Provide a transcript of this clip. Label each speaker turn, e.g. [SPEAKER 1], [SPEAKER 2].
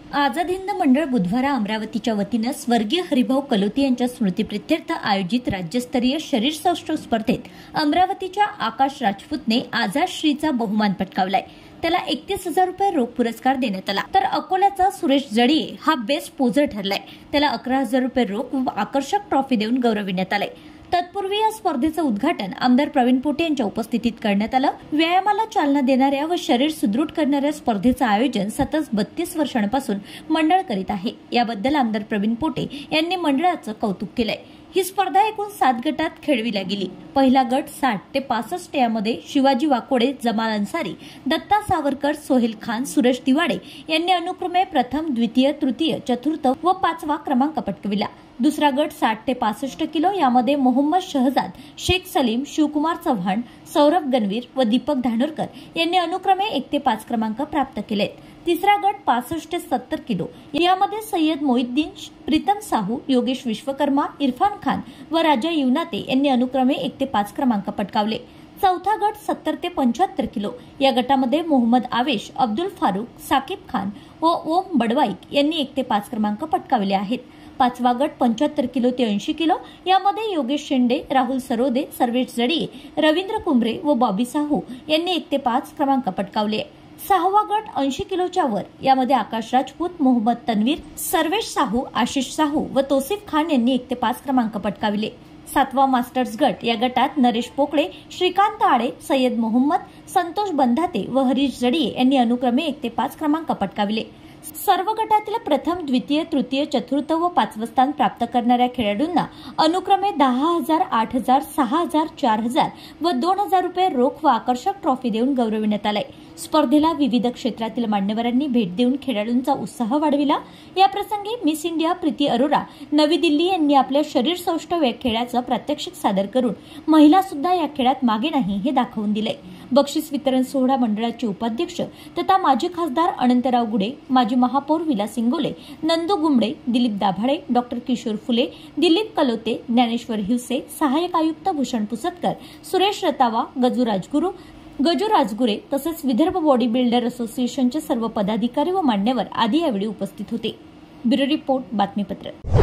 [SPEAKER 1] आझाद हिंद मंडळ बुधवार अमरावतीच्या वतीनं स्वर्गीय हरिभाऊ कलोती यांच्या स्मृतीप्रित्यर्थ आयोजित राज्यस्तरीय शरीर सौष्ठव स्पर्धेत अमरावतीच्या आकाश राजपूतने आझाद श्रीचा बहुमान पटकावलाय। त्याला 31,000 रुपये रोख पुरस्कार देण्यात आला, तर अकोल्याचा सुरेश जडिये हा बेस्ट पोझर ठरलाय। त्याला 11,000 रुपये रोख व आकर्षक ट्रॉफी देऊन गौरविण्यात आले। तत्पूर्वी या स्पर्धेचं उद्घाटन आमदार प्रवीण पोटे यांच्या उपस्थितीत करण्यात आलं। व्यायामाला चालना देणाऱ्या व शरीर सुदृढ करणाऱ्या स्पर्धेचं आयोजन सतत 32 वर्षांपासून मंडळ करीत आहे। याबद्दल आमदार प्रवीण पोटे यांनी मंडळाचं कौतुक केलंय। ही स्पर्धा एकूण 7 गटात खेळविली गेली। पहिला गट 60 ते 65 यामध्ये शिवाजी वाकोडे, जमाल अन्सारी, दत्ता सावरकर, सोहेल खान, सुरेश दिवाडे यांनी अनुक्रमे प्रथम, द्वितीय, तृतीय, चतुर्थ व 5वा क्रमांक पटकाविला। दुसरा गट 60 ते 65 किलो यामध्ये मोहम्मद शहजाद, शेख सलीम, शिवकुमार चव्हाण, सौरभ गणवीर व दीपक धानोरकर यांनी अनुक्रमे 1 ते 5 क्रमांक प्राप्त केलेत। तिसरा गट 65 ते 70 किलो यामध्ये सय्यद मोहिद्दीन, प्रीतम साहू, योगेश विश्वकर्मा, इरफान खान व राजा युनाते यांनी अनुक्रमे 1 ते 5 क्रमांक पटकावले। चौथा गट 70 ते 75 किलो या गटामध्ये मोहम्मद आवेश, अब्दुल फारूक, साकिब खान व ओम बडवाईक यांनी 1 ते 5 क्रमांक पटकावले आहेत। पाचवा गट 75 किलो ते 80 किलो यामध्ये योगेश शेंडे, राहुल सरोदे, सर्वेश जडिये, रवींद्र कुंभरे व बॉबी साहू यांनी 1 ते 5 क्रमांक पटकावले। सहावा गट 80 किलोच्या वर यामध्ये आकाश राजपूत, मोहम्मद तन्वीर, सर्वेश साहू, आशिष साहू व तौसिफ खान यांनी 1 ते 5 क्रमांक पटकाविले। सातवा मास्टर्स गट या गटात नरेश पोकळे, श्रीकांत आडे, सय्यद मोहम्मद, संतोष बंधाते व हरीश जडिये यांनी अनुक्रमे 1 ते 5 क्रमांक पटकाविले। सर्व गटातील प्रथम, द्वितीय, तृतीय, चतुर्थ व 5वं स्थान प्राप्त करणाऱ्या खेळाडूंना अनुक्रमे 10,000, 8,000, 6,000, 4,000 व 2,000 रुपये रोख व आकर्षक ट्रॉफी देऊन गौरविण्यात आले। स्पर्धेला विविध क्षेत्रातील मान्यवरांनी भेट देऊन खेळाडूंचा उत्साह वाढविला। या प्रसंगी मिस इंडिया प्रीती अरोरा, नवी दिल्ली यांनी आपल्या शरीर सौष्ठव या खेळाचं प्रात्यक्षिक सादर करून महिला सुद्धा या खेळात मागे नाही हे दाखवून दिले। बक्षीस वितरण सोहळा मंडळाचे उपाध्यक्ष तथा माजी खासदार अनंतराव गुडे, माजी महापौर विलास इंगोले, नंदू गुंबडे, दिलीप दाभाडे, डॉक्टर किशोर फुले, दिलीप कलोते, ज्ञानेश्वर हिवसे, सहाय्यक आयुक्त भूषण पुसतकर, सुरेश रतावा, गजू राजगुरे तसेच विदर्भ बॉडी बिल्डर असोसिएशनचे सर्व पदाधिकारी व मान्यवर आदी यावेळी उपस्थित होते। ब्युरो रिपोर्ट, बातमीपत्र।